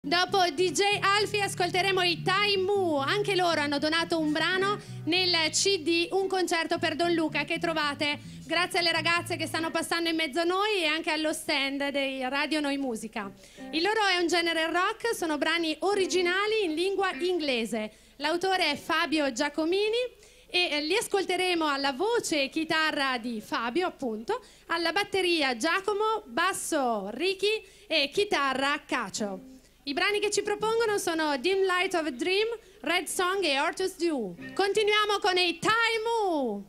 Dopo DJ Alfie ascolteremo i Time Moo. Anche loro hanno donato un brano nel CD Un concerto per Don Luca, che trovate grazie alle ragazze che stanno passando in mezzo a noi e anche allo stand dei Radio Noi Musica. Il loro è un genere rock, sono brani originali in lingua inglese. L'autore è Fabio Giacomini e li ascolteremo alla voce e chitarra di Fabio, appunto, alla batteria Giacomo, basso Ricky e chitarra Cacio. I brani che ci propongono sono Dim Light of a Dream, Red Song e Hortus Dew. Continuiamo con i Time Moo.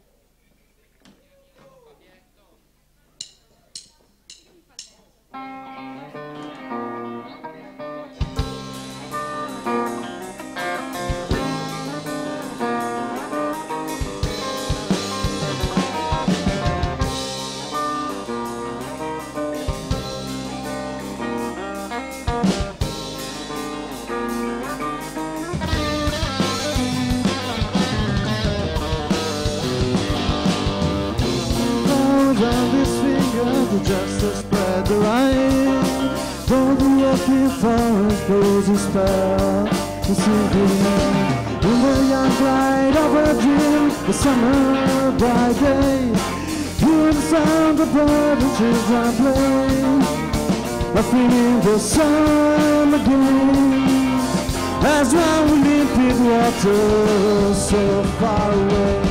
Just to spread the light, though the walking forest blows a spell to see the in the young light of a dream, the summer bright day, hear the sound of birds and children play, I feeling the sun again, as one with limpid water so far away.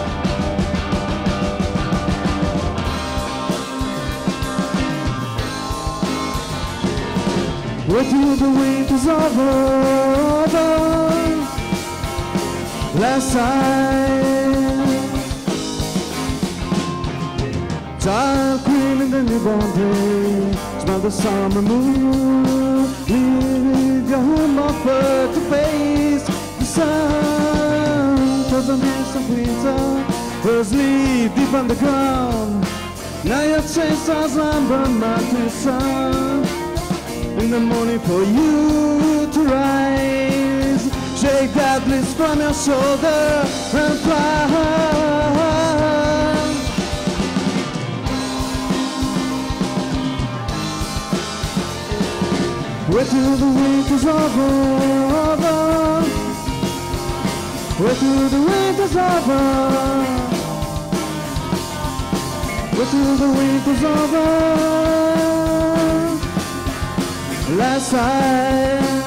Wait till the winter's over, last time. Child queen in the newborn day, smell the summer moon, leave your home offer to face the sun. Cause the mist of winter, first leaf deep underground, now your chase our slumber, mountain sun. In the morning for you to rise, shake that bliss from your shoulder and fly. Wait till the winter's over, wait till the winter's over, wait till the winter's over. Last time.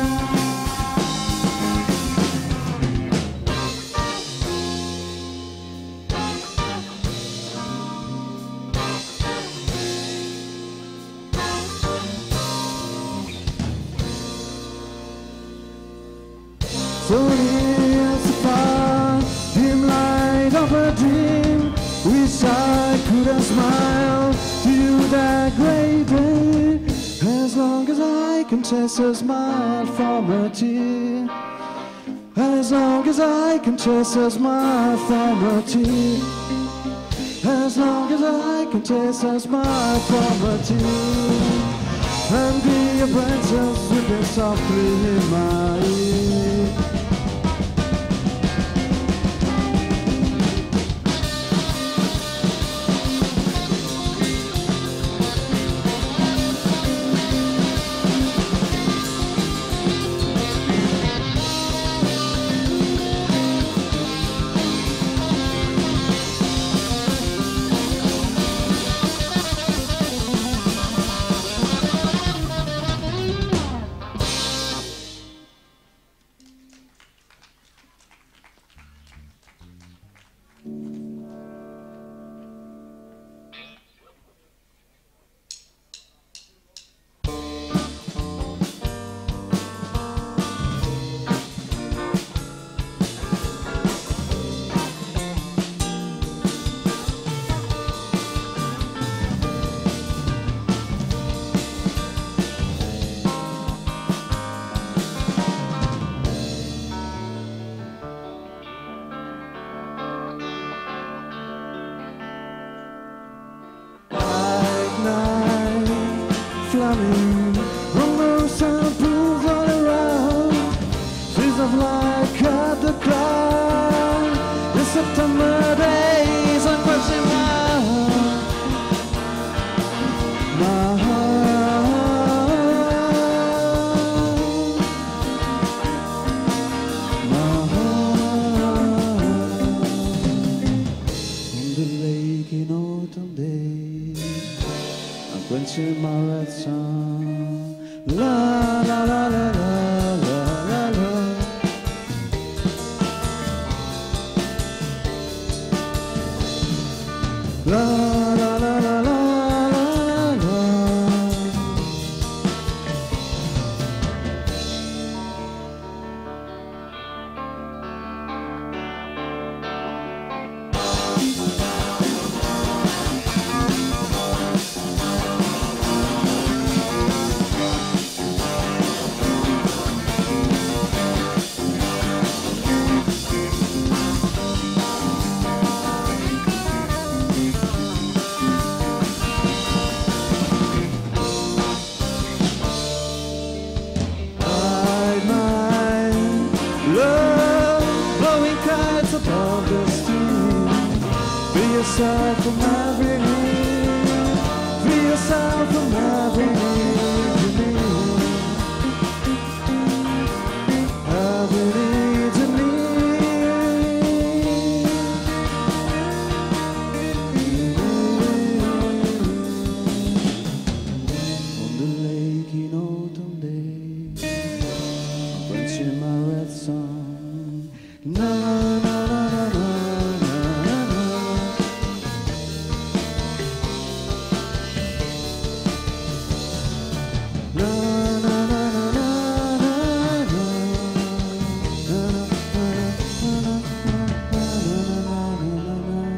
So here's the far dim light of a dream. Wish I could have smiled to you that great day. As long as I can chase a smile from a tear, as long as I can chase a smile from a tear, as long as I can chase a smile from a tear, and be a princess sweeping softly in my ear. Free yourself from every need. Free yourself from every need you need. Every need you need. On the lake in autumn day, quenching my red sun. Na na na na na na na na. Na na na na na na na. Na na na na na na.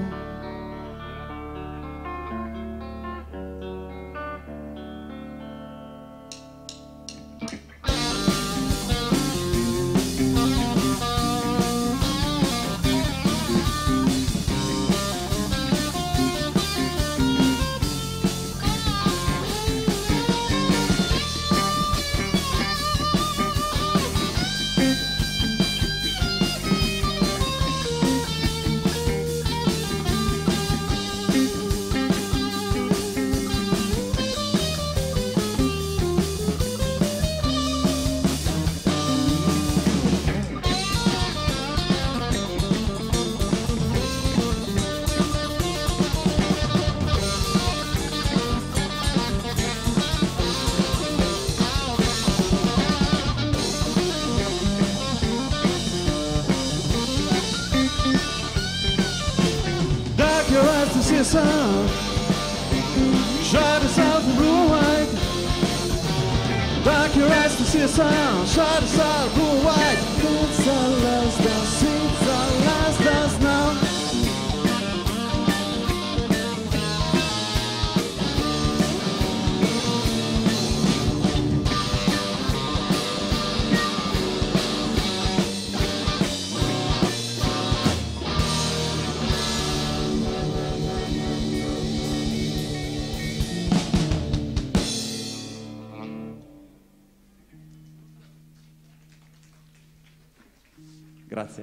Dark your eyes to see a sun. Shut yourself and rule white. Dark your eyes to see a sun. Shut yourself, rule white. It's our last dance. It's our last dance now. Grazie.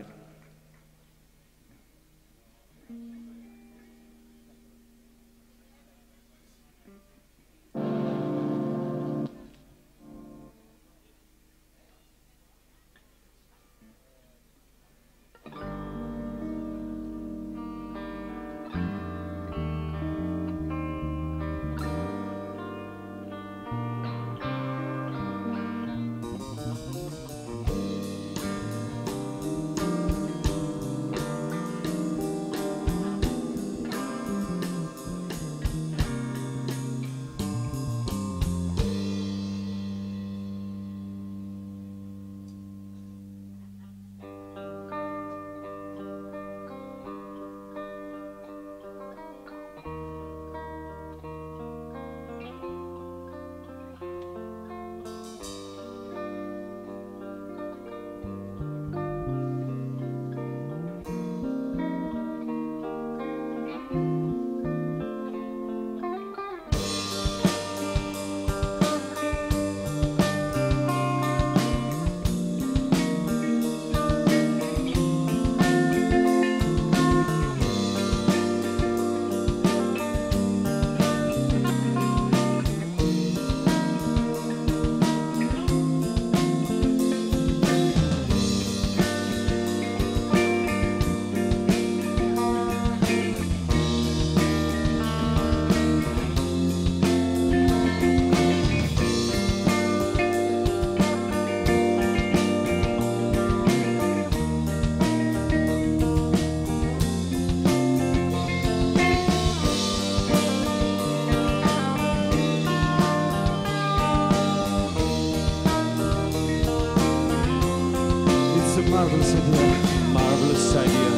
Marvelous idea, marvelous idea.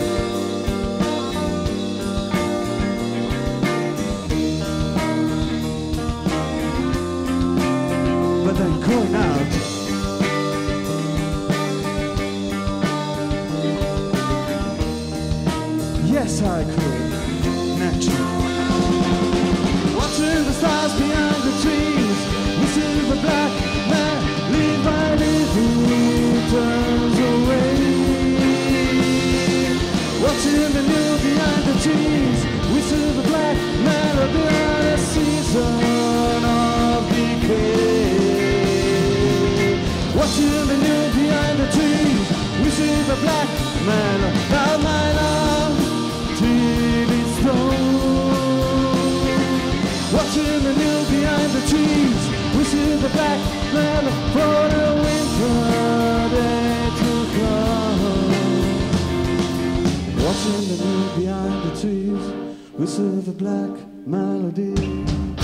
But then going out, yes I could, naturally. Watching the stars behind the trees, we see the black man live by living turns away. Watching the new behind the trees. Watching the news behind the trees, we see the black man of my love till it's gone. Watching the news behind the trees, we see the black man for the winter day to come. Watching the news behind the trees, we see the black melody.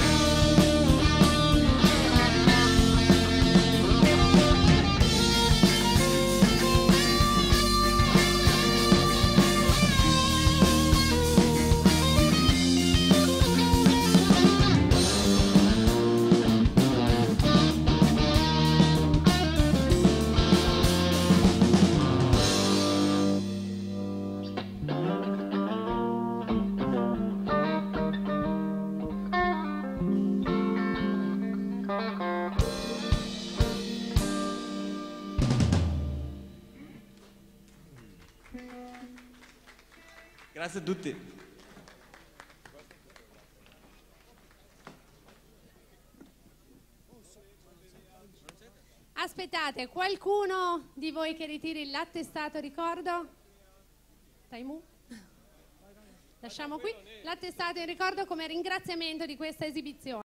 Grazie a tutti. Aspettate, qualcuno di voi che ritiri l'attestato ricordo? Taimu? Lasciamo qui l'attestato in ricordo come ringraziamento di questa esibizione.